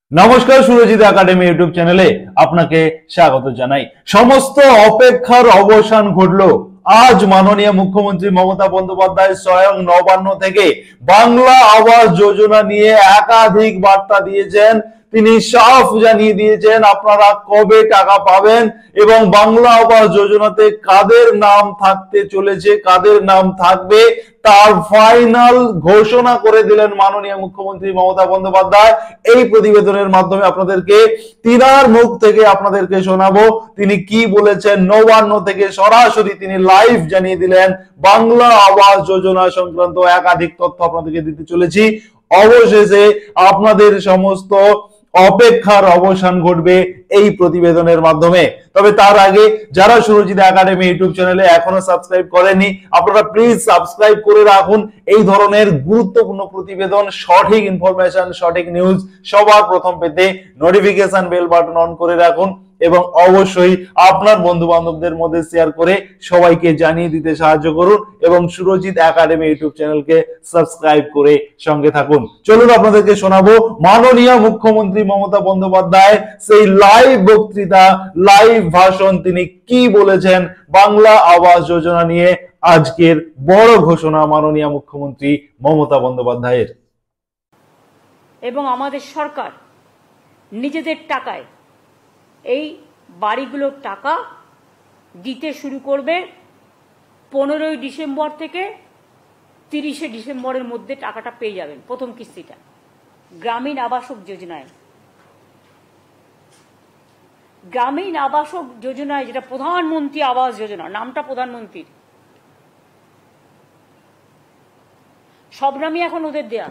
নমস্কার, Surajit academy YouTube চ্যানেলে আপনাকে স্বাগত জানাই। সমস্ত অপেক্ষার অবসান ঘটলো। আজ মাননীয় মুখ্যমন্ত্রী মমতা বন্দ্যোপাধ্যায় স্বয়ং নবান্ন থেকে বাংলা আবাস যোজনা নিয়ে একাধিক বার্তা দিয়েছেন। তিনি সাফ জানিয়ে দিয়েছেন আপনারা কবে টাকা পাবেন এবং বাংলা আবাস যোজনাতে কাদের নাম থাকতে চলেছে, কাদের নাম থাকবে তার ফাইনাল ঘোষণা করে দিলেন মাননীয় মুখ্যমন্ত্রী মমতা বন্দ্যোপাধ্যায়। এই প্রতিবেদনের মাধ্যমে আপনাদেরকে তিনার মুখ থেকে আপনাদেরকে শোনাবো তিনি কি বলেছেন। নবান্ন থেকে সরাসরি তিনি লাইভ জানিয়ে দিলেন বাংলা আবাস যোজনা সংক্রান্ত একাধিক তথ্য আপনাদেরকে দিতে চলেছি। অবশেষে আপনাদের সমস্ত অপেক্ষার অবসান ঘটবে এই প্রতিবেদনের মাধ্যমে। তবে তার আগে যারা সুরজিৎ একাডেমি ইউটিউব চ্যানেলে এখনো সাবস্ক্রাইব করেননি, আপনারা প্লিজ সাবস্ক্রাইব করে রাখুন। এই ধরনের গুরুত্বপূর্ণ প্রতিবেদন, সঠিক ইনফরমেশন, সঠিক নিউজ সবার প্রথম পেতে নোটিফিকেশন বেল বাটন অন করে রাখুন এবং অবশ্যই আপনার বন্ধু বান্ধবদের মধ্যে শেয়ার করে সবাইকে জানিয়ে দিতে সাহায্য করুন এবং সুরজিৎ একাডেমি ইউটিউব চ্যানেলকে সাবস্ক্রাইব করে সঙ্গে থাকুন। চলুন আপনাদেরকে শোনাবো মাননীয় মুখ্যমন্ত্রী মমতা বন্দ্যোপাধ্যায় সেই লাইভ বক্তৃতা, লাইভ ভাষণ, তিনি কি বলেছেন বাংলা আবাস যোজনা নিয়ে। আজকের বড় ঘোষণা মাননীয় মুখ্যমন্ত্রী মমতা বন্দ্যোপাধ্যায়ের। এবং আমাদের সরকার নিজেদের টাকায় এই বাড়িগুলোর টাকা দিতে শুরু করবে 15ই ডিসেম্বর থেকে 30শে ডিসেম্বরের মধ্যে টাকাটা পেয়ে যাবেন প্রথম কিস্তিটা গ্রামীণ আবাসক যোজনায়। গ্রামীণ আবাসক যোজনায়, যেটা প্রধানমন্ত্রী আবাস যোজনা, নামটা প্রধানমন্ত্রীর, সব নামই এখন ওদের দেয়া।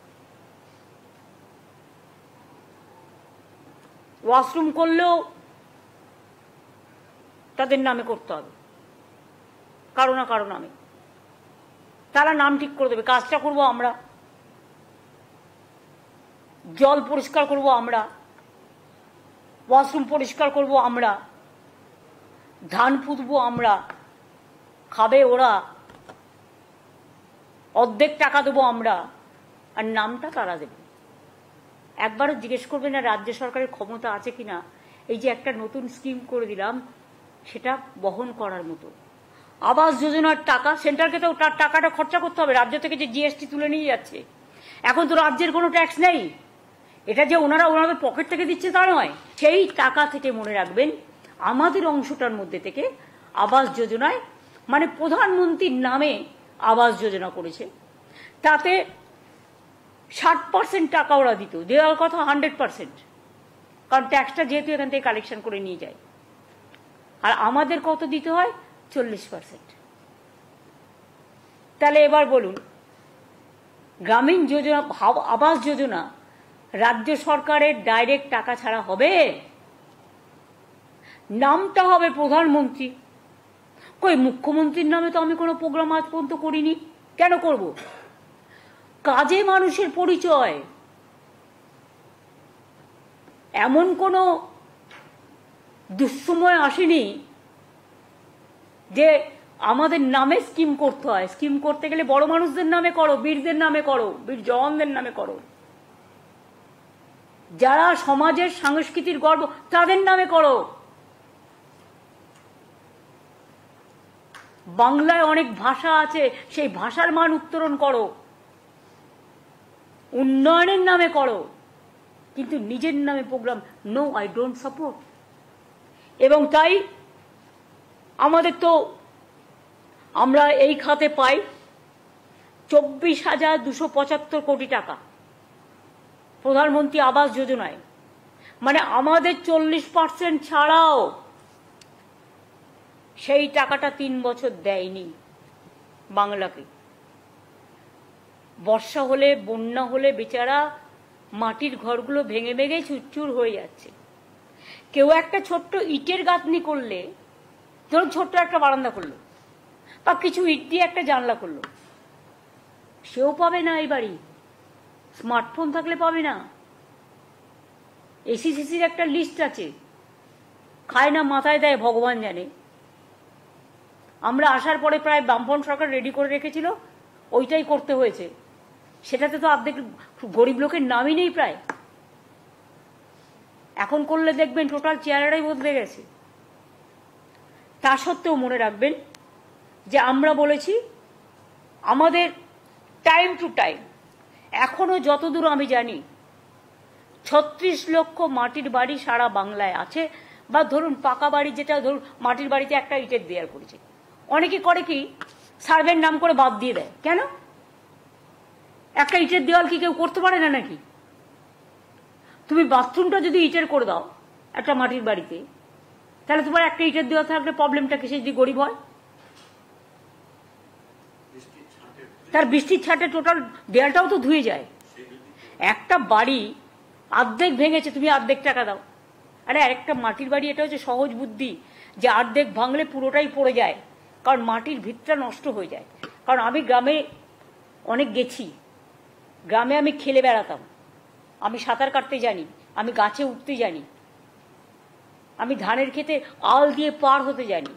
ওয়াশরুম করলেও তাদের নামে করতে হবে, কারো না কারো নামে। তারা নাম ঠিক করে দেবে। কাজটা করব আমরা, জল পরিষ্কার করব আমরা, ওয়াশরুম পরিষ্কার করব আমরা, ধান পুঁতবো আমরা, খাবে ওরা, অর্ধেক টাকা দেবো আমরা, আর নামটা তারা দেবে। একবারও জিজ্ঞেস করবে না রাজ্য সরকারের ক্ষমতা আছে কিনা এই যে একটা নতুন স্কিম করে দিলাম সেটা বহন করার মতো। আবাস যোজনার টাকা সেন্টারকে তো তার টাকাটা খরচা করতে হবে। রাজ্য থেকে যে জিএসটি তুলে নিয়ে যাচ্ছে, এখন তো রাজ্যের কোনো ট্যাক্স নেই, এটা যে ওনারা ওনাদের পকেট থেকে দিচ্ছে তা নয়। সেই টাকা থেকে মনে রাখবেন আমাদের অংশটার মধ্যে থেকে আবাস যোজনায়, মানে প্রধানমন্ত্রীর নামে আবাস যোজনা করেছে, তাতে 60% টাকা ওরা দিত, দেওয়ার কথা 100%, কারণ ট্যাক্সটা যেহেতু এখান থেকে কালেকশন করে নিয়ে যায়। আর আমাদের কত দিতে হয়? 40%। তাহলে এবার বলুন, গ্রামীণ যোজনা, আবাস যোজনা রাজ্য সরকারের ডাইরেক্ট টাকা ছাড়া হবে? নামটা হবে প্রধানমন্ত্রী। কই, মুখ্যমন্ত্রীর নামে তো আমি কোনো প্রোগ্রাম আজ পর্যন্ত করিনি, কেন করব? কাজে মানুষের পরিচয়। এমন কোনো দুঃসময় আসেনি যে আমাদের নামে স্কিম করতে হয়। স্কিম করতে গেলে বড় মানুষদের নামে করো, বীরদের নামে করো, বীর জওয়ানদের নামে করো, যারা সমাজের সংস্কৃতির গর্ব তাদের নামে করো। বাংলায় অনেক ভাষা আছে, সেই ভাষার মান উত্তরণ করো, উন্নয়নের নামে করো, কিন্তু নিজের নামে programme no, I don't support. এবং তাই আমাদের তো, আমরা এই খাতে পাই 24,275 কোটি টাকা প্রধানমন্ত্রী আবাস যোজনায়, মানে আমাদের 40% ছাড়াও সেই টাকাটা 3 বছর দেয়নি বাংলাকে। বর্ষা হলে, বন্যা হলে বেচারা মাটির ঘরগুলো ভেঙে ভেঙে চুরচুর হয়ে যাচ্ছে। কেউ একটা ছোট্ট ইটের গাঁথনি করলে, ধরুন ছোট্ট একটা বারান্দা করলো বা কিছু ইট দিয়ে একটা জানলা করলো, সেও পাবে না এই বাড়ি। স্মার্টফোন থাকলে পাবে না। এসিসিসির একটা লিস্ট আছে, খায় না মাথায় দেয় ভগবান জানে। আমরা আসার পরে প্রায় বামপন সরকার রেডি করে রেখেছিল, ওইটাই করতে হয়েছে। সেটাতে তো অর্ধেক গরিব লোকের নামই নেই প্রায়। এখন করলে দেখবেন টোটাল চেহারাটাই বদলে গেছে। তা সত্ত্বেও মনে রাখবেন যে আমরা বলেছি আমাদের টাইম টু টাইম, এখনো যতদূর আমি জানি 36 লক্ষ মাটির বাড়ি সারা বাংলায় আছে, বা ধরুন পাকা বাড়ি, যেটা ধরুন মাটির বাড়িতে একটা ইটের দেয়াল করেছে, অনেকে করে কি সার্ভের নাম করে বাদ দিয়ে দেয়। কেন? একটা ইটের দেওয়াল কি কেউ করতে পারে না নাকি? তুমি বাথরুমটা যদি ইটের করে দাও একটা মাটির বাড়িতে, তাহলে তোমার একটা ইটের দেওয়াল থাকলে প্রবলেমটা কিসে? যদি গরিব হয় তার বৃষ্টির ছাটে টোটাল দেয়ালটাও তো ধুয়ে যায়। একটা বাড়ি অর্ধেক ভেঙেছে, তুমি অর্ধেক টাকা দাও। আরে আরেকটা মাটির বাড়ি, এটা হচ্ছে সহজ বুদ্ধি, যে অর্ধেক ভাঙলে পুরোটাই পড়ে যায়, কারণ মাটির ভিতটা নষ্ট হয়ে যায়। কারণ আমি গ্রামে অনেক গেছি, গ্রামে আমি খেলে বেড়াতাম, আমি সাঁতার কাটতে জানি, আমি গাছে উঠতে জানি, আমি ধানের খেতে আল দিয়ে পার হতে জানি।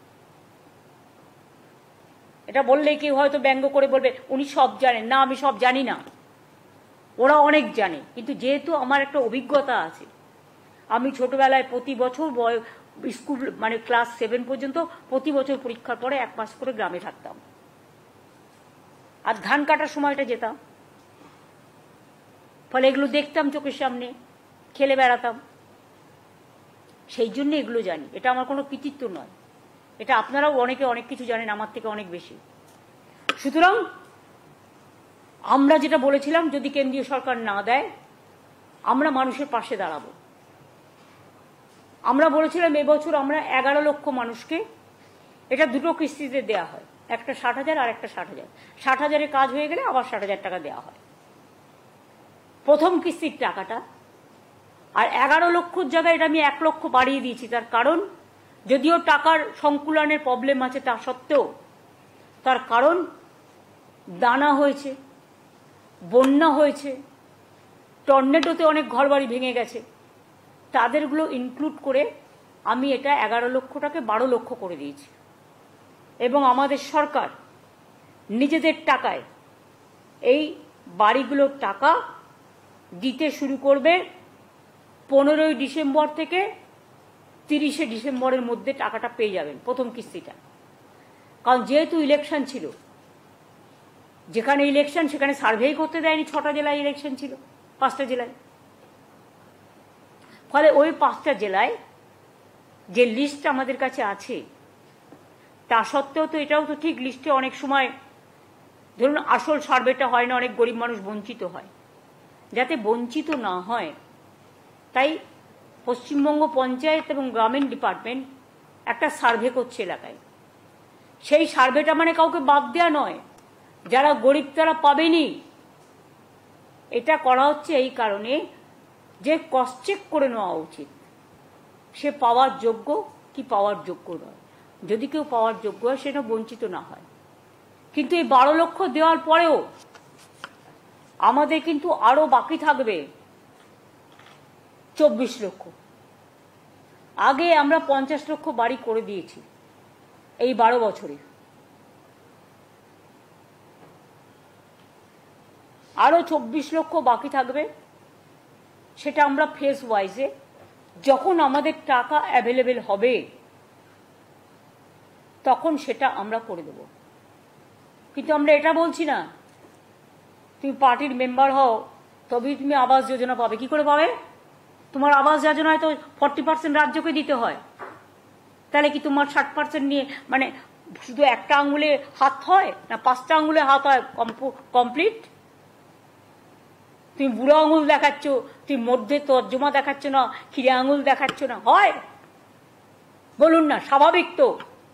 এটা বললে কেউ হয়তো ব্যঙ্গ করে বলবে উনি সব জানেন। না, আমি সব জানি না, ওরা অনেক জানে। কিন্তু যেহেতু আমার একটা অভিজ্ঞতা আছে, আমি ছোটবেলায় প্রতি বছর স্কুল মানে ক্লাস 7 পর্যন্ত প্রতি বছর পরীক্ষার পরে 1 মাস করে গ্রামে থাকতাম, আর ধান কাটার সময়টা যেতাম। ফলে এগুলো দেখতাম চোখের সামনে, খেলে বেড়াতাম, সেই জন্য এগুলো জানি। এটা আমার কোনো কৃতিত্ব নয়, এটা আপনারাও অনেকে অনেক কিছু জানেন আমার থেকে অনেক বেশি। সুতরাং আমরা যেটা বলেছিলাম, যদি কেন্দ্রীয় সরকার না দেয় আমরা মানুষের পাশে দাঁড়াবো। আমরা বলেছিলাম এবছর আমরা 11 লক্ষ মানুষকে, এটা দুটো কিস্তিতে দেয়া হয়, একটা 60,000 আর একটা 60,000। 60,000-এর কাজ হয়ে গেলে আবার 60,000 টাকা দেওয়া হয় প্রথম কিস্তির টাকাটা। আর 11 লক্ষর জায়গায় এটা আমি 1 লক্ষ বাড়িয়ে দিয়েছি। তার কারণ, যদিও টাকার সংকুলনের প্রবলেম আছে, তা সত্ত্বেও তার কারণ দানা হয়েছে, বন্যা হয়েছে, টর্নেডোতে অনেক ঘরবাড়ি ভেঙে গেছে, তাদেরগুলো ইনক্লুড করে আমি এটা 11 লক্ষটাকে 12 লক্ষ করে দিয়েছি। এবং আমাদের সরকার নিজেদের টাকায় এই বাড়িগুলোর টাকা দিতে শুরু করবে 15ই ডিসেম্বর থেকে 30শে ডিসেম্বরের মধ্যে টাকাটা পেয়ে যাবেন, প্রথম কিস্তিটা। কারণ যেহেতু ইলেকশন ছিল, যেখানে ইলেকশন সেখানে সার্ভেই করতে দেয়নি, 6টা জেলায় ইলেকশন ছিল, 5টা জেলায়। ফলে ওই 5টা জেলায় যে লিস্ট আমাদের কাছে আছে, তা সত্ত্বেও তো এটাও তো ঠিক, লিস্টে অনেক সময় ধরুন আসল সার্ভেটা হয় না, অনেক গরিব মানুষ বঞ্চিত হয়। যাতে বঞ্চিত না হয় তাই পশ্চিমবঙ্গ পঞ্চায়েত এবং গ্রামীণ ডিপার্টমেন্ট একটা সার্ভে করছে এলাকায়। সেই সার্ভেটা মানে কাউকে বাদ দেওয়া নয়, যারা গরিব তারা পাবেনি। এটা করা হচ্ছে এই কারণে যে ক্রস চেক করে নেওয়া উচিত সে পাওয়ার যোগ্য কি পাওয়ার যোগ্য নয়। যদি কেউ পাওয়ার যোগ্য হয় সেটা বঞ্চিত না হয়। কিন্তু এই 12 লক্ষ দেওয়ার পরেও আমাদের কিন্তু আরো বাকি থাকবে 24 লক্ষ। আগে আমরা 50 লক্ষ বাড়ি করে দিয়েছি এই 12 বছরে, আরো 24 লক্ষ বাকি থাকবে। সেটা আমরা ফেজ ওয়াইজে যখন আমাদের টাকা অ্যাভেলেবেল হবে তখন সেটা আমরা করে দেব। কিন্তু আমরা এটা বলছি না তুমি পার্টির মেম্বার হও তবেই তুমি আবাস যোজনা পাবে। কি করে পাবে? তোমার আবাস যোজনায় তো 40% রাজ্যকে দিতে হয়। তাহলে কি তোমার 60% নিয়ে মানে শুধু একটা আঙুলে হাত হয় না 5টা আঙুলে হাত হয় কমপ্লিট? তুমি বুড়ো আঙুল দেখাচ্ছ, তুমি মধ্যে তর্জমা দেখাচ্ছ না, খিরে আঙুল দেখাচ্ছ না, হয়? বলুন না, স্বাভাবিক তো।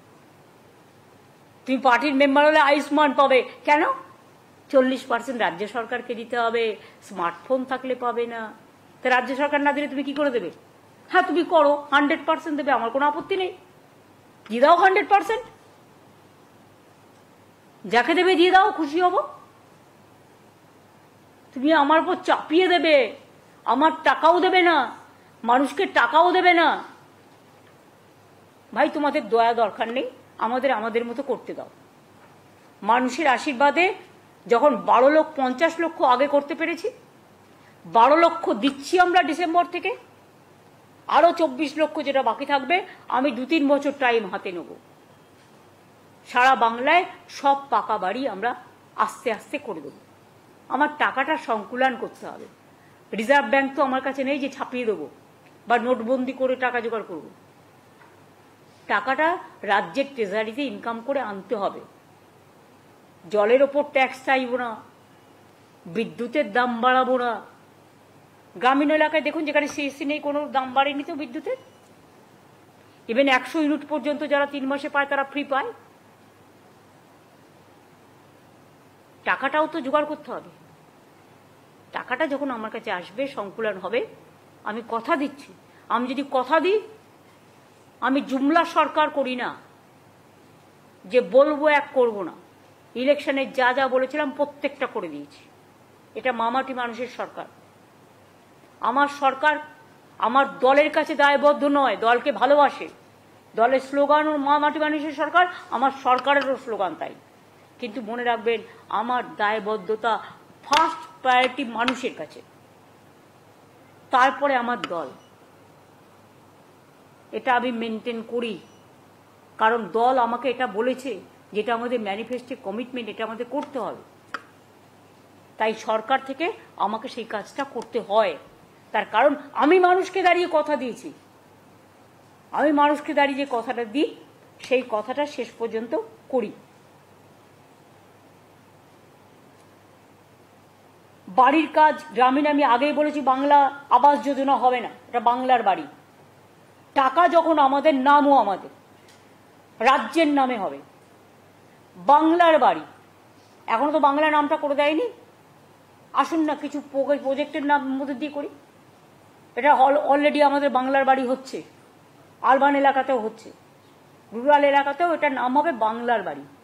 তুমি পার্টির মেম্বার হলে আয়ুষ্মান পাবে, কেন? 40% রাজ্য সরকারকে দিতে হবে, স্মার্টফোন থাকলে পাবে না। তা রাজ্য সরকার না দিলে তুমি কি করে দেবে? হ্যাঁ তুমি করো, 100% দেবে, আমার কোনো আপত্তি নেই, দিয়ে দাও 100%। যাকে দেবে দিয়ে দাও, খুশি হব। তুমি আমার উপর চাপিয়ে দেবে, আমার টাকাও দেবে না, মানুষকে টাকাও দেবে না। ভাই তোমাদের দয়া দরকার নেই, আমাদের মতো করতে দাও। মানুষের আশীর্বাদে যখন 50 লক্ষ আগে করতে পেরেছি, 12 লক্ষ দিচ্ছি আমরা ডিসেম্বর থেকে, আরো 24 লক্ষ যেটা বাকি থাকবে আমি 2-3 বছর টাইম হাতে নেব। সারা বাংলায় সব পাকা বাড়ি আমরা আস্তে আস্তে করে দেবো। আমার টাকাটা সংকুলন করতে হবে। রিজার্ভ ব্যাংক তো আমার কাছে নেই যে ছাপিয়ে দেবো বা নোটবন্দি করে টাকা জোগাড় করব। টাকাটা রাজ্যের ট্রেজারিতে ইনকাম করে আনতে হবে। জলের ওপর ট্যাক্স চাইব না, বিদ্যুতের দাম বাড়াবো না। গ্রামীণ এলাকায় দেখুন যেখানে সিএসসি নেই কোনো দাম বাড়েনি তো বিদ্যুতের। ইভেন 100 ইউনিট পর্যন্ত যারা 3 মাসে পায় তারা ফ্রি পায়। টাকাটাও তো জোগাড় করতে হবে। টাকাটা যখন আমার কাছে আসবে, সংকুলন হবে, আমি কথা দিচ্ছি, আমি যদি কথা দিই, আমি জুমলা সরকার করি না যে বলবো এক করব না। ইলেকশনে যা যা বলেছিলাম প্রত্যেকটা করে দিয়েছি। এটা মামাটি মানুষের সরকার। আমার সরকার আমার দলের কাছে দায়বদ্ধ নয়, দলকে ভালোবাসে। দলের স্লোগান ও মামাটি মানুষের সরকার, আমার সরকারেরও স্লোগান তাই। কিন্তু মনে রাখবেন আমার দায়বদ্ধতা ফার্স্ট প্রায়োরিটি মানুষের কাছে, তারপরে আমার দল। এটা আমি মেনটেন করি, কারণ দল আমাকে এটা বলেছে যেটা আমাদের ম্যানিফেস্টো কমিটমেন্ট, এটা আমাদের করতে হবে। তাই সরকার থেকে আমাকে সেই কাজটা করতে হয়। তার কারণ আমি মানুষকে দাঁড়িয়ে কথা দিয়েছি। আমি মানুষকে দাঁড়িয়ে যে কথাটা দিই সেই কথাটা শেষ পর্যন্ত করি। বাড়ির কাজ গ্রামীণ, আমি আগেই বলেছি বাংলা আবাস যোজনা হবে না, এটা বাংলার বাড়ি। টাকা যখন আমাদের, নামও আমাদের রাজ্যের নামে হবে। বাংলার বাড়ি, এখনো তো বাংলা নামটা করে দেয়নি। আসুন না কিছু প্রজেক্টের নাম মধ্যে দিয়ে করি। এটা অলরেডি আমাদের বাংলার বাড়ি হচ্ছে, আরবান এলাকাতেও হচ্ছে, রুরাল এলাকাতেও এটার নাম হবে বাংলার বাড়ি।